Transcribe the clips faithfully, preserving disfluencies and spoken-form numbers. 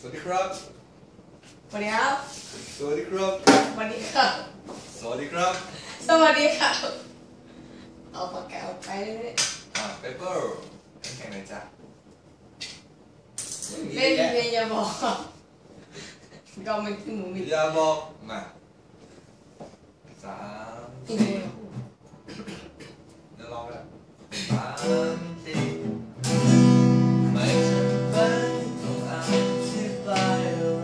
สวัสดีครับสวัสดีครับสวัสดีครับสวัสดีครับสวัสดีครับสวัสดีครับเอาปากกาไปเลยอ่าเปเปอร์แข่งไหนจ๊ะเล่นเรียนอย่าบอกก็ไม่ถึงหมูมิอย่าบอกมาสามสี่เดี๋ยวลองไปละสามสี่ไม่จำเป็นต้องอธิบายอะไร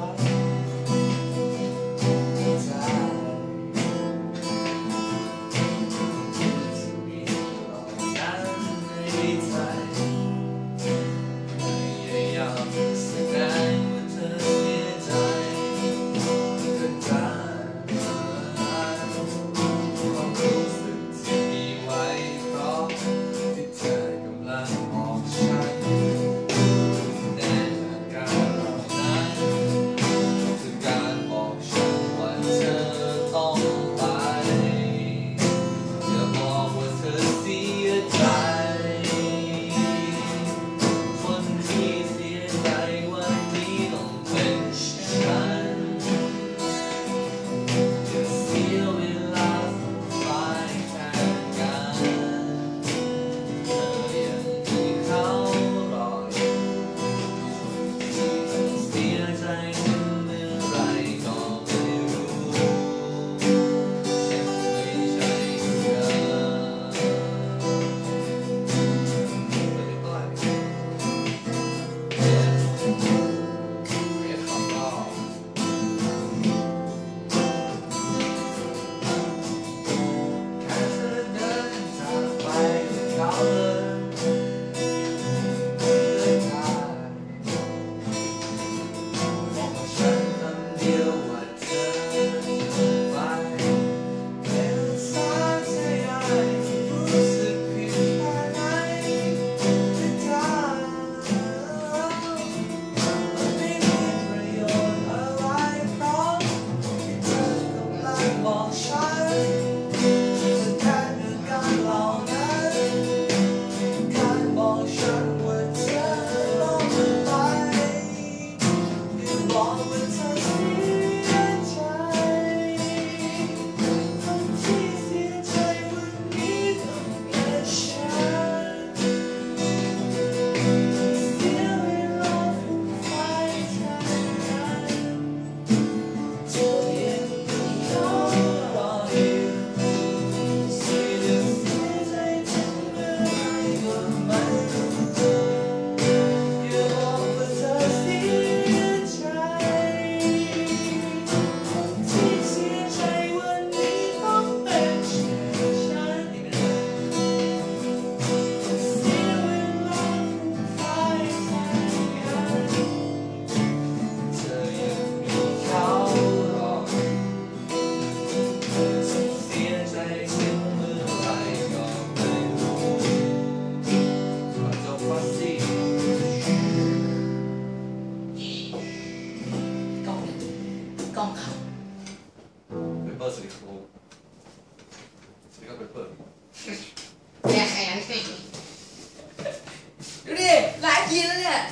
ใจจะมีหลอกกันในใจพยายามแสดงว่าเธอเสียใจก็ได้ความรู้สึกที่มีไว้เพราะที่เธอกำลังบอกฉันแน่อาการเหล่านั้นคือการบอกฉันว่าเธอต้องไปอย่าบอกว่าเธอเสียใจคนที่เสียใจวันนี้ต้องเป็นฉันจะเสียเวลาไปแทนกันเธอยังมีเขารออยู่ที่ต้องเสียใจถึงเมื่อไรก็ไม่รู้ฉันไม่ใช่เธอไม่ได้ปล่อยเรียนเรียนคำตอบ แค่เธอเดินจากไปเขาเลยเดินทางบอกกับฉันคำเดียวว่าเธอจะไปเป็นสาเหตุใดรู้สึกผิดแค่ไหนที่เธอมันไม่มีประโยชน์อะไรเพราะที่เธอกำลังบอกฉัน จะแทนด้วยการเหล่านั้นการบอกฉันว่าเธอต้องไปอย่าบอกว่าเธอเสียใจคนที่เสียใจวันนี้ต้องเป็นฉันเสียเวลาฟุ่มเฟือยแทนกันเธอยังมีเขารออยู่ เสียใจถึงเมื่อไรก็ไม่รู้อย่าบอกว่าเธอเสียใจคนที่เสียใจวันนี้ต้องเป็นฉันเสียเวลาฟุ่มเฟือยแทนกันเธอยังมีเขารออยู่ฉันเสียใจถึงเมื่อไรก็ไม่รู้ขอจบภาษีกล้องกล้องเขาเปเปอร์สวัสดีครับผมสวัสดีครับเปเปอร์